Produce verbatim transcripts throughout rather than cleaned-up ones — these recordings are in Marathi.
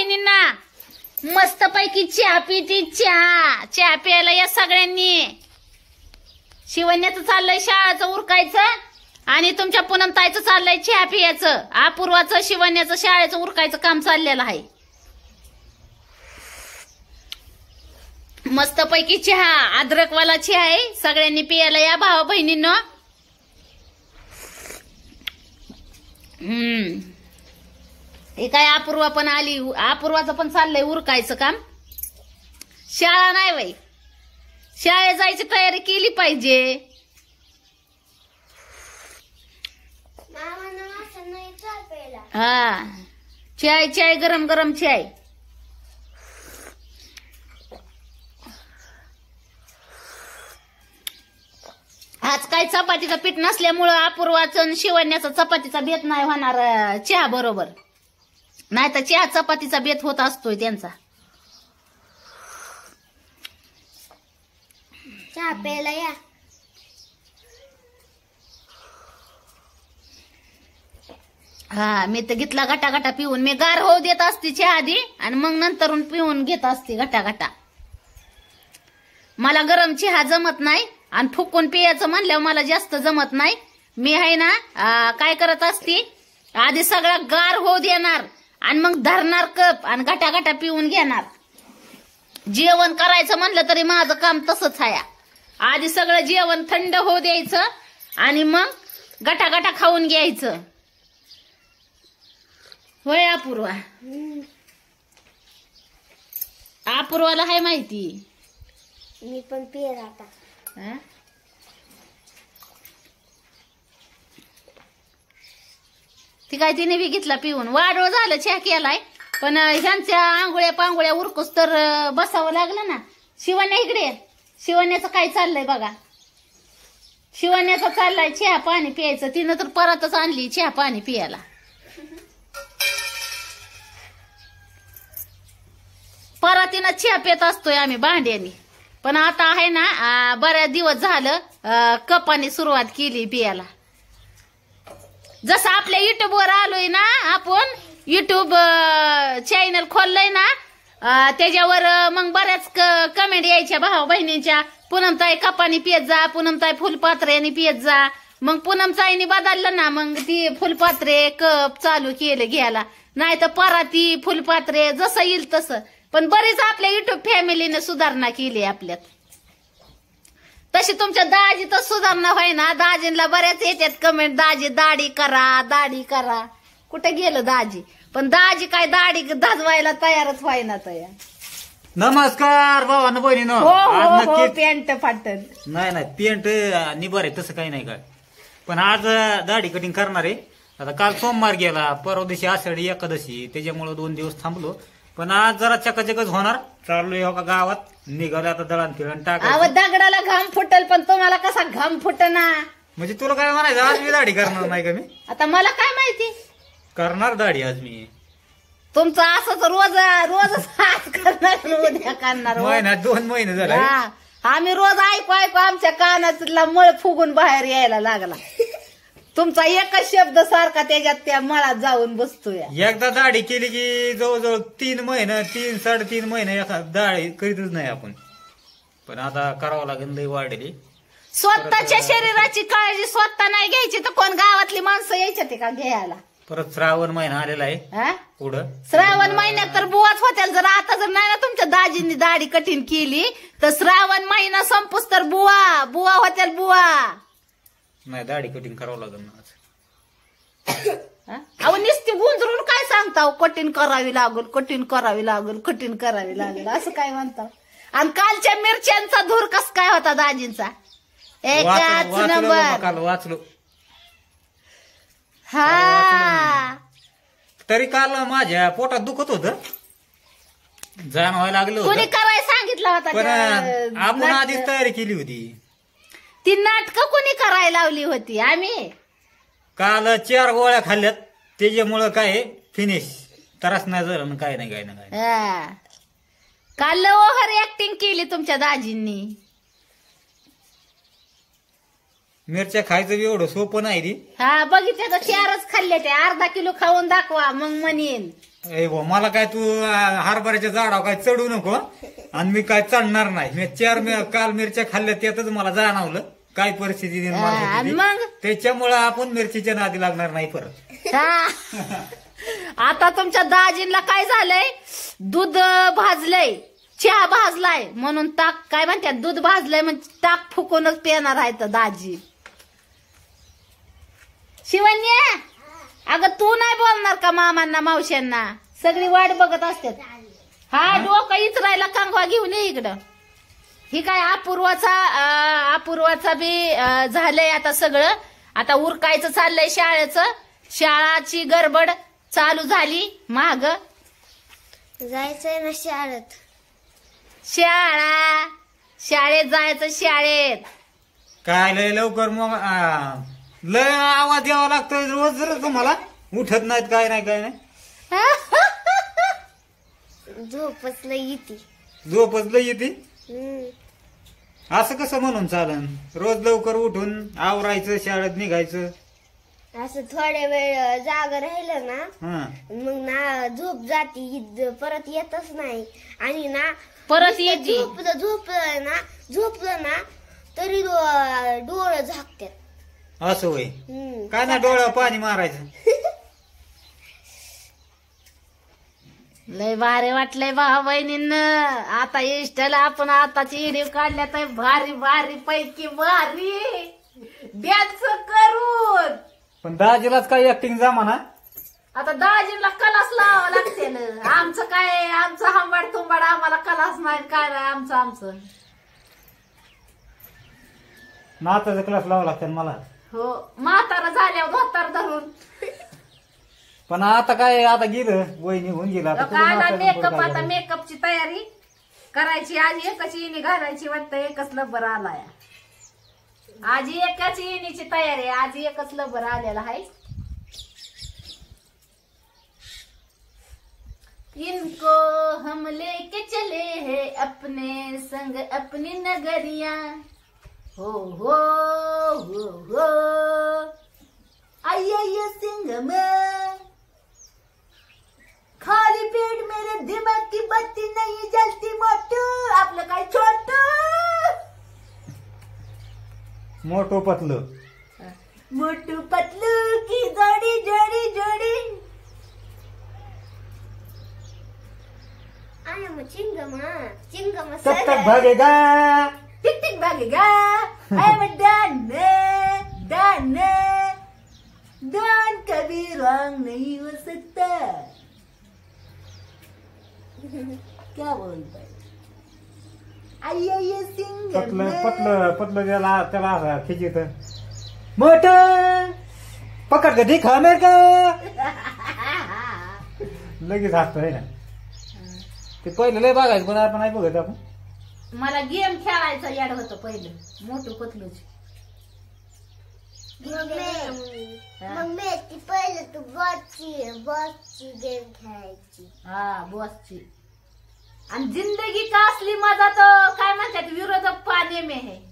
बहिणींना मस्त पैकी चहा पिती. चहा चहा प्यायला या सगळ्यांनी. शिवण्याचं चाललंय शाळाचं उरकायचं आणि तुमच्या पूनमताईचं चाललंय चहा पियाचं. अपूर्वाचं शिवण्याचं शाळेचं उरकायचं काम चाललेलं आहे. मस्त पैकी चहा अद्रकवाला चहा आहे. सगळ्यांनी पियाला या भावा बहिणींनो. हम्म हे काय अपूर्वा पण आली. अपूर्वाचं पण चाललंय उरकायचं काम. शाळा नाही बाई, शाळेत जायची तयारी केली पाहिजे. हा चाय चाय गरम गरम चाय. आज काय चपातीचं पीठ नसल्यामुळं अपूर्वाचं शिवण्याचा चपातीचा बेत नाही होणार चहा बरोबर. नाही तर चहा चपातीचा बेत होत असतोय त्यांचा. चहा प्यायला या. हा मी तर घेतला घटा घटा पिऊन. मी गार होऊ देत असते चहा आधी आणि मग नंतरून पिऊन घेत असते घटा घटा. मला गरम चहा जमत नाही आणि फुकून पियाचं म्हणल्यावर मला जास्त जमत नाही. मी आहे ना काय करत असते, आधी सगळा गार होऊ देणार आणि मग धरणार कप आणि घटा घटा पिऊन घेणार. जेवण करायचं म्हणलं तरी माझं काम तसंच आहे. आधी सगळं जेवण थंड होऊ द्यायचं आणि मग घटा घटा खाऊन घ्यायचं. होय अपूर्वा? अपूर्वाला हाय माहिती. मी पण पियर आता. ती काय तिने बी घेतला पिऊन. वाढव झालं चहा केलाय पण ह्यांच्या आंघोळ्या पांगोळ्या उरकूस तर बसावं लागलं ना. शिवण्या इकडे. शिवण्याचं काय चाललंय बघा. शिवण्याचं चाललाय चहा पाणी प्यायचं. तिनं तर परतच आणली चहा पाणी पियाला. परातीनं चहा पेत असतोय आम्ही भांड्यानी. पण आता आहे ना बऱ्याच दिवस झालं कपाने सुरुवात केली पियाला. जसं आपल्या युट्यूबवर आलोय ना आपण, युट्यूब चॅनल खोललंय ना त्याच्यावर मग बऱ्याच कमेंट यायच्या भाऊ बहिणींच्या. पूनमताई कपानी पियत जा, पूनमताई फुलपात्र्याने पियत जा. मग पूनमताईने बदललं ना, मग ती फुलपात्रे कप चालू केलं घ्यायला. नाही तर पराती फुलपात्रे जसं येईल तसं. पण बरीच आपल्या युट्यूब फॅमिलीने सुधारणा केली आपल्यात. तशी तुमच्या दाजी तर सुधारणा होय ना. दाजींना बऱ्याच येतात कमेंट, दाजी दाढी करा दाढी करा. कुठे गेलं दाजी? पण दाजी काय दाढी दाजवायला तयारच व्हाय ना तयार. नमस्कार भावांना बहिणीनो. हो हो हो पॅन्ट फाटल. नाही नाही पॅन्ट निबर आहे तसं काही नाही काय. पण आज दाढी कटिंग करणार आहे. आता काल सोमवार गेला, परवा दिवशी आषाढी एकादशी, त्याच्यामुळे दोन दिवस थांबलो. पण आज जरा चकाचकच होणार. चाललोय हो का गावात. निघालं आता दळण फिरण अहो टाक. दगडाला घाम फुटल पण तुम्हाला कसा घाम फुटना? म्हणजे तुला काय म्हणायचं, आज मी दाढी करणार नाही का? मी आता मला काय माहिती. करणार दाढी आज मी. तुमचं असंच रोज रोज हात करणार उद्या करणार. महिना दोन महिने झाले. हा आम्ही रोज ऐकू ऐकू आमच्या कानातला मळ फुगून बाहेर यायला लागला. तुमचा एकच शब्द सारखा त्याच्यात त्या मळात जाऊन बसतोय. एकदा दाढी केली की जवळजवळ तीन महिने तीन साडेतीन महिने एका दाढी करीतच नाही आपण. पण आता करावं लागेल, लई वाढली. स्वतःच्या शरीराची काळजी स्वतः नाही घ्यायची तर कोण गावातली माणसं यायच्या ते का घ्यायला? परत श्रावण महिना आलेला आहे पुढं. श्रावण महिन्यात तर बुवाच होत्या. जर आता जर नाही ना तुमच्या दाजींनी दाढी कठीण केली तर श्रावण महिना संपूस तर बुवा बुवा होत्या बुवा. नाही दाढी कटिंग करावं लागेल ना आज. अहो नुसती गुंजरून काय सांगता? कठीण करावी लागल, कठीण करावी लागल, कठीण करावी लागल असं काय म्हणता? आणि कालच्या मिरच्यांचा धूर कस काय होता दाजींचा? एकाच नंबर. काल वाचलो. हा तरी काल माझ्या पोटात दुखत होत, जाणवायला लागलं कोणी होतं. करायला सांगितलं होता? पण आपण आधीच तयारी केली होती. ती नाटकं कोणी करायला लावली होती? आम्ही. काल चार गोळ्या खाल्ल्यात त्याच्यामुळं काय फिनिश त्रास नाही झाला. काय नाही काय नाही काय. काल ओव्हर ऍक्टिंग केली तुमच्या दाजींनी. मिरच्या खायचं बी एवढं सोपं नाही ती. हा बघितले तर चारच खाल्ले ते अर्धा किलो खाऊन दाखवा मग म्हणेन. ए भाऊ मला काय तू अं, हरभऱ्याच्या झाडावर काय चढू नको आणि मी काय चढणार नाही. मी चार मी- काल मिरच्या खाल्ल्या त्यातच मला जाणवलं काय परिस्थिती निर्माण हा, होती आणि ती. मग त्याच्यामुळं आपण मिरचीच्या नादी लागणार नाही परत. हा. आता तुमच्या दाजींना काय झालंय, दूध भाजलंय, चहा भाजलाय म्हणून ताक काय म्हणतात, दूध भाजलंय म्हणजे ताक फुकूनच पेणार आहे तर दाजी. शिवण्या अगं तू नाही बोलणार का मामांना मावश्यांना, सगळी वाट बघत असतात. हा डोकं इचरायला कांगवा घेऊन ये इकडं. ही काय अपूर्वाचा अं, अपूर्वाचा बी अं, झालंय आता सगळं. आता उरकायचं चाललंय शाळेचं. शाळाची गडबड चालू झाली माग. जायचंय ना शाळेत. शाळा शाळेत जायचं शाळेत. काय लय लवकर मग अं, लय आवाज द्यावा लागतोय रोज जर तुम्हाला. उठत नाहीत काय नाही काय नाही. झोपच लई येते. झोपच लय येते. हम्म. असं कसं म्हणून चालन. रोज लवकर उठून आवरायचं शाळेत निघायचं. असं थोड्या वेळ जाग राहिलं ना हा मग ना झोप जाती परत येतच नाही. आणि ना परत येते. झोपलं झोपलं ना झोपलं ना तरी डो- डोळं झाकतात. असं होय. हम्म. काय ना डोळ्यावर पाणी मारायचं. लय भारी वाटलंय भाऊ बहिणींना. आता इष्टला आपण आताची व्हिडिओ काढल्या तर भारी भारी पैकी भारी डान्स करून. पण दाजीलाच काही ऍक्टिंग जमा ना. आता दाजीला कलास लावावं लागते ना. आमचं काय, आमचं हंबाड तुंबाड आम्हाला कलास नाही काय नाही. आमचं आमचं नाचाचा क्लास लावा लागतात मला. हो म्हातारा झाल्यावर म्हातार धरून. पण आता काय आता गेलं वय निघून गेलं आता कुठं काय नाचायचं मेकअप, पुढं काय आता करायचं? मेकअपची तयारी करायची. आज एकच इणी घालायची वाटतं. एकच लबर आलाय आज. एकच इणीची तयारी आहे आज. एकच लबर आलेला आहे. इनको हम लेके चले हैं अपने संग अपनी नगरिया. हो हो हो हो आइए सिंह में खाली पेट मेरे दिमाग की बत्ती नहीं जलती. मोटू आपलं काय छोट मोठं पतलं. मोटू पतलू की जोडी जोडी जोडी. आय एम चिंगमा चिंगमा तब तक भागेगा. टिक टिक भागेगा. I am done done done कभी रंग नहीं हो सकता. क्या बोलता है. आइए सिंह पतलं में. पतलं पतलं त्याला त्याला असं खिचित. मोठ पकड का दिखा मेरे का. लगेच हसतो आहे ना. ते पहिलं लय बघायचं पण आपण नाही बघत आपण. मला गेम खेळायचा याड होतं पहिलं मोठू पतलूची. मम्मी मम्मी ती पहिलं तू बॉसची बॉसची गेम खेळायची. हा बॉसची. आणि जिंदगी का असली मजा तर काय म्हणतात विरोधक पाने में है.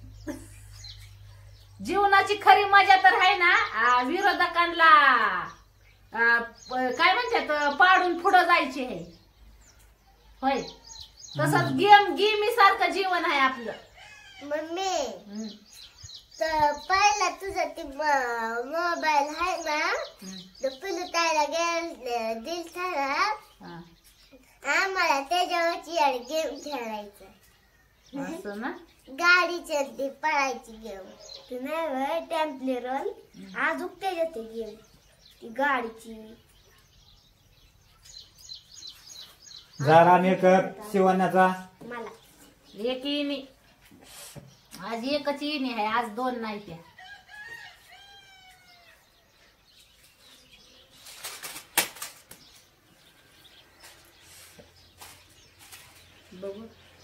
जीवनाची खरी मजा तर आहे ना आ, विरोधकांना आ, प- काय म्हणतात पाडून पुढं जायची आहे. होय तसंच गेम गेमी सारखं जीवन आहे आपलं. मम्मी हम्म, तर पहिला तुझा ती मोबाईल आहे ना हम्म, तर पिलू त्याला गेम दिलता ना हा. आम्हाला त्याच्यावरची गेम खेळायचं. असं ना. गाडीच्या ती पळायची गेम ती नाही टेम्पलेरल आज उगते जाते गेम ती गाडीची. झाला मेकअप शिवण्याचा. मला एक इनी आज एकच इनी आहे आज दोन नाही त्या. बघू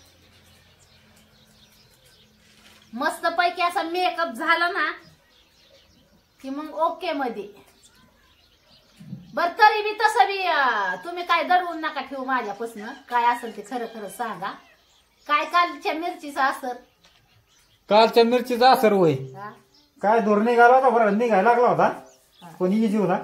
मस्त पैकी असा मेकअप झाला ना की मग ओके मध्ये. बर तरी बी तसं बी अं, तुम्ही काय दडवून नका ठेवू माझ्यापासून. काय असेल ते खरं खरं सांगा. काय कालच्या मिरचीचं असर. कालच्या मिरचीचा असर होय. हा? काय दूर निघाला होता बरं निघायला लागला होता पण इजी होता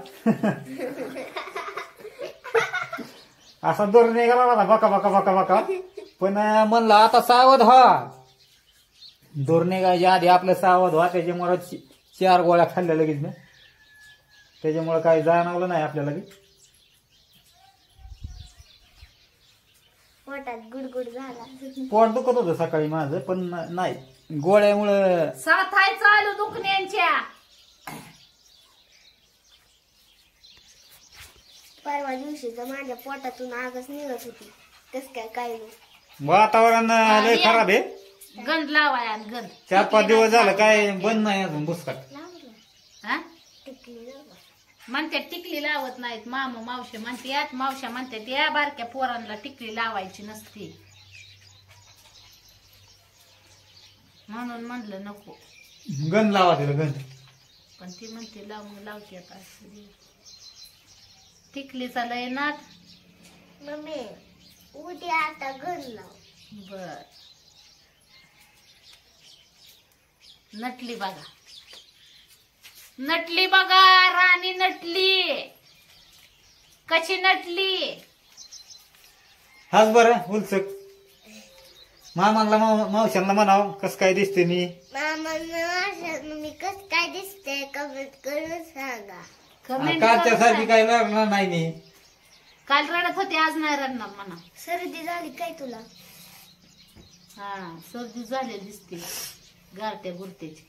असा दूर निघाला होता बका बका बका बका पण म्हणलं आता सावध व्हा दूर निघायच्या आधी आपलं सावध व्हा त्याच्यामुळे चार गोळ्या खाल्ल्या लगेच मी त्याच्यामुळे काही जाणवलं नाही आपल्याला लगेच पोटात गुडगुड झाला पोट दुखत होतं सकाळी माझं पण नाही गोळ्यामुळं साथ आहे चालू दुखण्यांच्या. परवा दिवशी तर माझ्या पोटातून आगच निघत होती कस काय काय नाही वातावरण लय खराब आहे गंध लावाय आणि गंध चार पाच दिवस झालं काय बंद नाही अजून बुसकाट हा टिकली ना. म्हणते टिकली लावत नाहीत मामा मावशी म्हणतात मावश्या म्हणतात या बारक्या पोरांना टिकली लावायची नसती म्हणून म्हणलं नको गंध लावा तिला गंध पण ती म्हणते लावून लावते आता अशी. टिकलीचा लय नाद. मम्मी उद्या आता घर लाव बर नटली बघा नटली बघा राणी नटली कशी नटली हाच बरं उलचक मामांना मावशांना म्हणाव कस काय दिसते मी मामा मी कस काय दिसते कमेंट करून सांगा कमेंट कालच्या सारखी करून काय लागणार नाही मी काल रडत होती आज नाही रडणार म्हणा. सर्दी झाली काय तुला हा सर्दी झाली दिसते गारट्या गुरट्याची.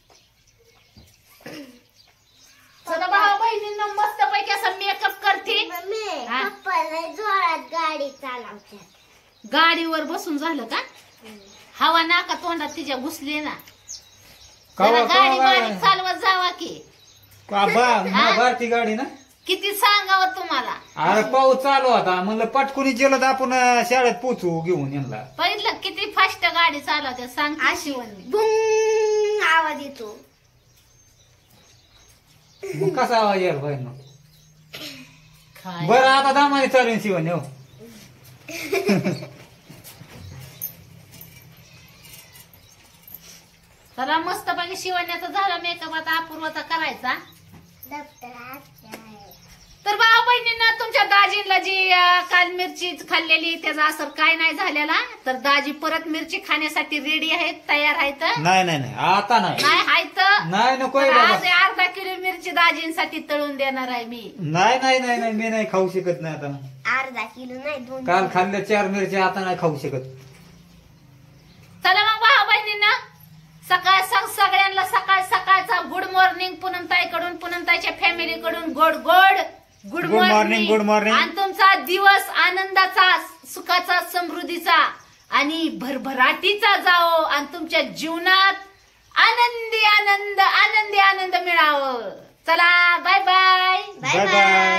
चला भाऊ बहिणींना मस्त पैकी असा मेकअप करते. मम्मी हा? पप्पाला जोरात गाडी चालवतात गाडीवर बसून झालं का हवा नाका तोंडात तिच्या घुसली ना कवा जरा गाडी कवा बारीक चालवत जावा की का बा भारती गाडी ना किती सांगावं तुम्हाला. अरे पाऊस चालू होता म्हणलं पटकुनी गेलो तर आपण शाळेत पोचू घेऊन यांना पहिलं किती फास्ट गाडी चालवते सांग शिवण बुंग आवाज येतो मग कसा आवाज यायला पाहिजे मग बरं आता दामाने चालून शिवण हो चला मस्त पैकी शिवण्याचा झाला मेकअप आता अपूर्वचा करायचा. तर भाऊ बहिणींना तुमच्या दाजींना जी अं, काल मिरची खाल्लेली त्याचा असर काय नाही झालेला तर दाजी परत मिरची खाण्यासाठी रेडी आहेत तयार आहेत नाही नाही नाही आता नाही नाही आहेत नाही नकोय तर बाबा आज अर्धा किलो मिरची दाजींसाठी तळून देणार आहे मी. नाही नाही नाही नाही मी नाही खाऊ शकत नाही आता अर्धा किलो नाही दोन काल खाल्ल्या चार मिरच्या आता नाही खाऊ शकत. चला मग भाऊ बहिणींना सकाळ सग सगळ्यांना सकाळ सकाळचा गुड मॉर्निंग पूनमताईकडून पूनमताईच्या फॅमिली कडून गोड गोड good Good morning, morning good morning. आणि तुमचा दिवस आनंदाचा सुखाचा समृद्धीचा आणि भरभराटीचा जाओ आणि तुमच्या जीवनात आनंदी आनंद आनंदी आनंद मिळावं. चला बाय बाय बाय बाय.